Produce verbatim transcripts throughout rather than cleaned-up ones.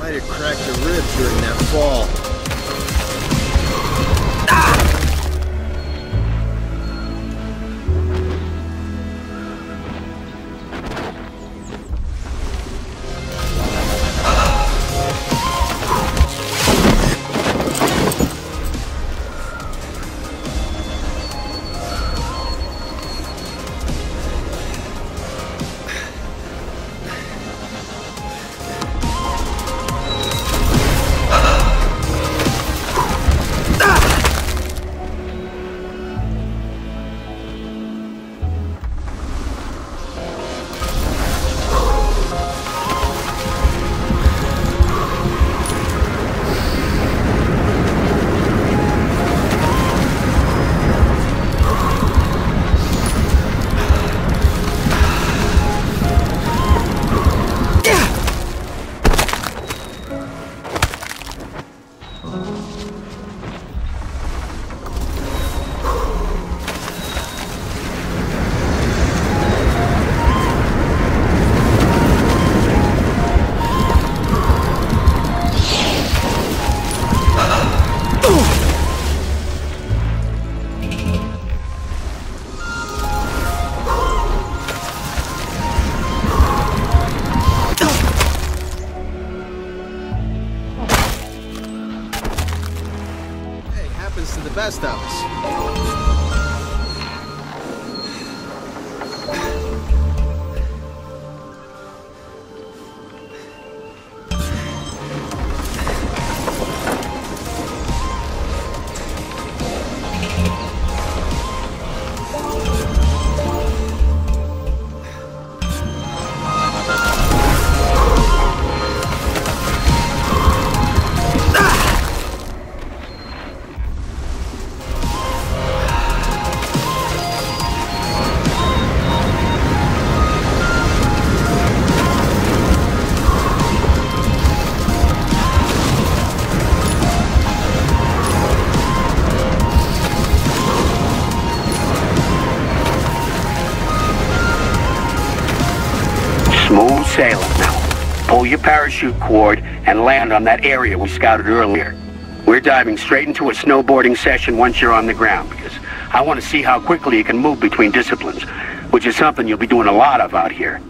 Might have cracked a rib during that fall. To the best of us. Smooth sailing now. Pull your parachute cord and land on that area we scouted earlier. We're diving straight into a snowboarding session once you're on the ground, because I want to see how quickly you can move between disciplines, which is something you'll be doing a lot of out here.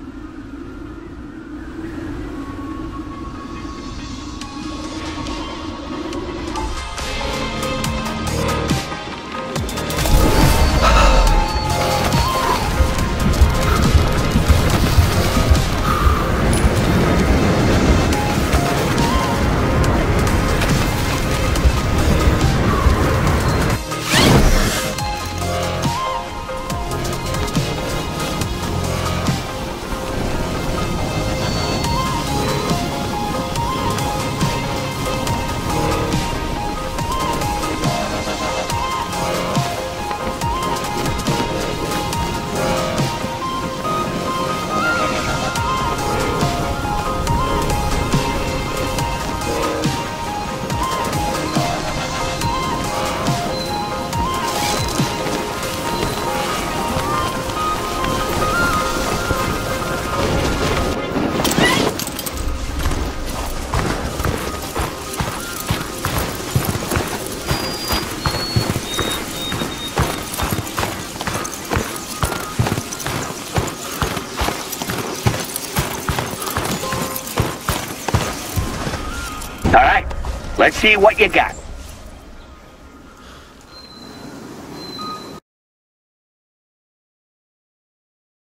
All right, let's see what you got.